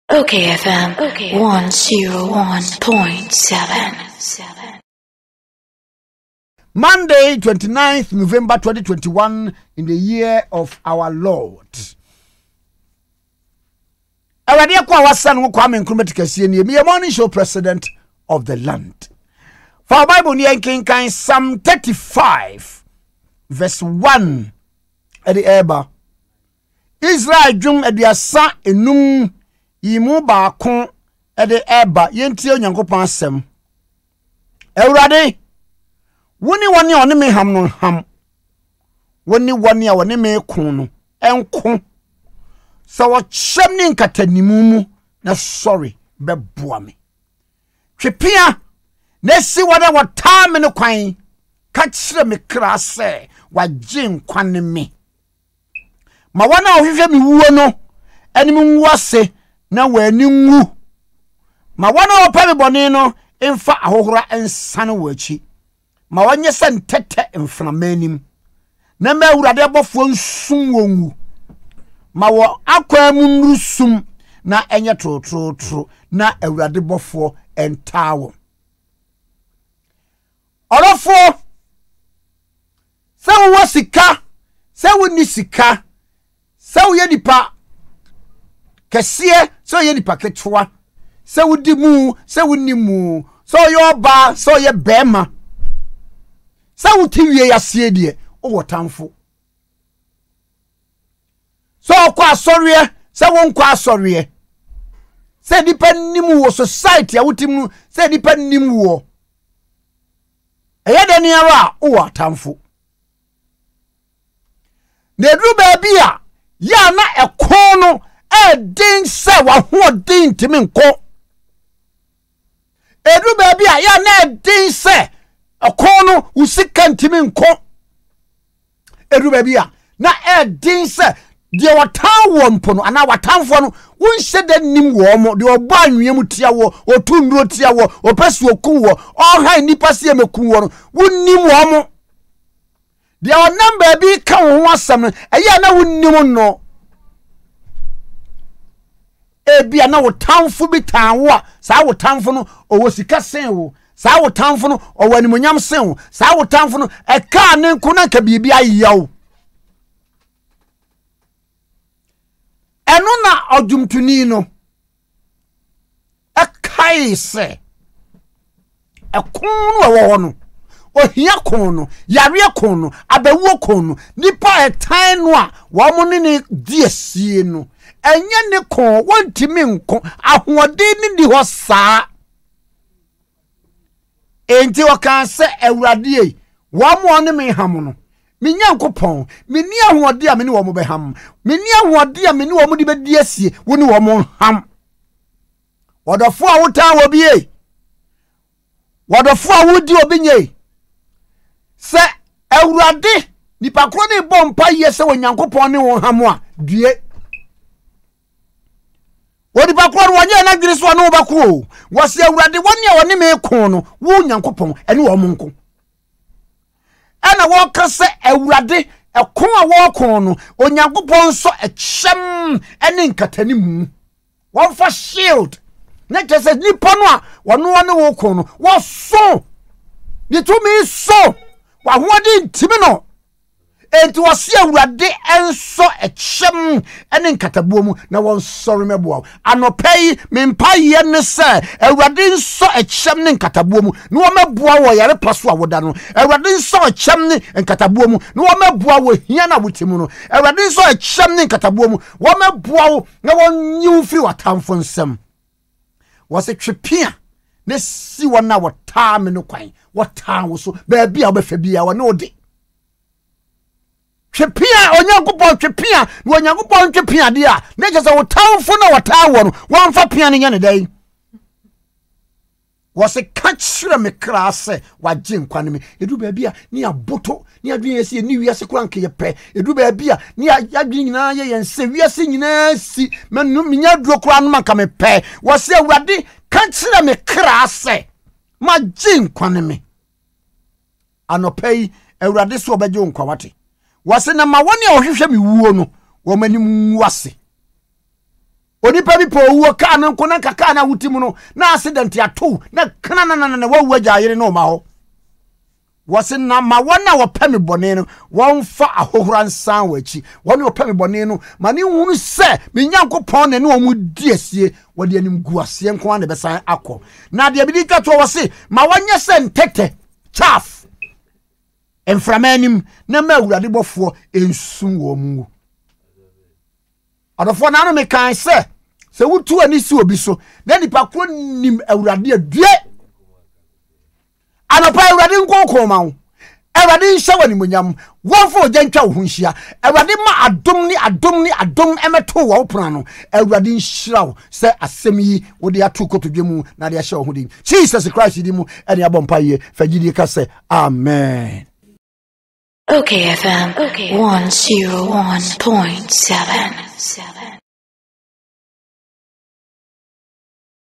Okay, FM. Okay. 101.7. Monday, 29th November 2021, in the year of our Lord. Awurade kwa wasan wo Kwame Nkrumah tikasie ni me morning show president of the land. For Bible ni enkinkan Psalm 35 verse 1 at the eba. Israel dwum aduasa enum yimu baako at the eba yentie Onyankopɔn asɛm. Awurade woni woni one me ham no ham. Woni woni a woni me kun no enko. So what shamning katanimumu na sorry beboa me. Twepia na si wada what time no kwan ka kire me kra se wagye nkwane me. Ma wana ohwehwe me wuo no anim nwase na wani nwu. Ma wana opa me bone no emfa ahohora ensane wachi. Ma wanye se ntete emframanim. Na ma Awurade abofo nsum wonwu. Ma wo akwa mu nrusum na enye trotro na Awurade bofo entawo. Orofo se wo sika, se wo ni sika, se wo ye nipa kese, se wo ye nipa ketwa, se wo di mu, se wo ni mu, so yo ba, so ye bema. Se wo ti wie yase de, o wotamfo. So kwa sorry, se won kwa sorry. Se dipa nimu wo society a wotimu, se dipa nimu wo. Eye de ni ara o atamfo. Na dru ba bia ya na ekon no din se wa ho din timi nko. Edru ba bia ya na din se ekon no usika ntimi nko. Edru ba bia na din se de watan wo mpo no ana watanfo no wonhye de nim wo mo de oba anwea tia wo otunduro tia wo opesu oku wo ohan nipa se meku wo no wonnim wo mo de onam ba bi ka wo ho asem no eya na wonnim no ebia na wotanfo bi tan wo a saa wotanfo no owo sika sen wo saa wotanfo no owani monyam sen wo saa wotanfo no eka ne nko na ka bibia ayawo. Eno na odwumtuni no akai se ekunu ewo no ohia kunu yare kunu abawu kunu nipa etan no a wo mo ne diesie no enye ne kon wontimi nko ahoɔden ni di hɔ saa enti wokan se Awurade yi wo mo ne me ham no Minyankopon meni ahoɔde a meni wo mo beham meni ahoɔde a meni wo mo de bedi asie woni wo mo ham wodofo a wotan wo bie wodofo a wodi obinye se Awurade nipa kro ne bompa ye se Onyankopon ne wo ham a due wodi pa kro wonye na dwiri so no bako wo se Awurade woni a woni me kon no wo Onyankopon ene wo mo nko. Ana woka se Awurade ekon a wokon no Onyankopɔn so ekyem ene nkatanimu won fa shield na kese nipa no a wono ne wokon no wo so ni to me so wa hoɔden ntimi no enti wo se Awurade enso ekyem ene nkatabuo mu na won sɔre meboa anopai mempa ye ne se Awurade enso ekyem ne nkatabuo mu na wo meboa wo yare paso a woda no Awurade enso ekyem ne nkatabuo mu na wo meboa wo hia na wotimu no Awurade enso ekyem ne nkatabuo mu wo meboa wo na won nyiw firi watamfo nsem wo se twepia ne si wona wo taa me no kwan wo taa wo so ba bia wo befa bia wo ne odi twepia Onyankopɔn twepia no Onyankopɔn twepia de a na je se wo tamfo na wo taa wo no wo mfa pia ne nya ne dai wo se ka kyerɛ me kra se wagye nkwane me edu ba bia ni aboto ni adwen yesi ni wiase kura nke ye pɛ edu ba bia ni adwen nyina ye yense wiase nyina si menu minya duro kura no maka me pɛ wo se Awurade ka kyerɛ me kra se magye nkwane me anopai Awurade so obagye nkwawate wase na ma woni a ohwehwe me wuo no wo mani muwase onipa bi po wo ka no nko na kaka na wutimu no na accident ato na kana na wo agya yere no ma ho wose na ma wona wo pemi bone no won fa ahohora nsan wachi wona wo pemi bone no ma ne hunu se me Nyankopɔn ne wo mu di asie wo de anim gu asie nko an de besan akɔ na de bi ka to wose ma wonye se ntete chaff enframanim na ma awurade bɔfo ensun wo mu adofo na no me kan se wutu ani si obi so na nipa kro nim awurade adue anopa awurade nkonkon ma wo awurade nhya wani munyam wonfo gentwa wo hunhia awurade ma adom emeto wo pran no awurade nhyira wo se asem yi wo de ato kotodwemu na de ahya wo hodi Jesus Christ di mu ene abompa ye fagidi ka se amen. Okay FM 101.7